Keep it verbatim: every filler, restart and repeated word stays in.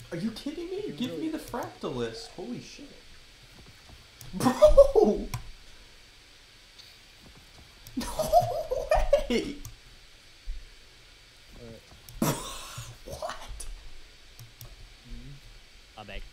Are you kidding me? You Give really- me the Fractalist. Holy shit. Bro! No way! Alright. What? Mm-hmm. I'm back.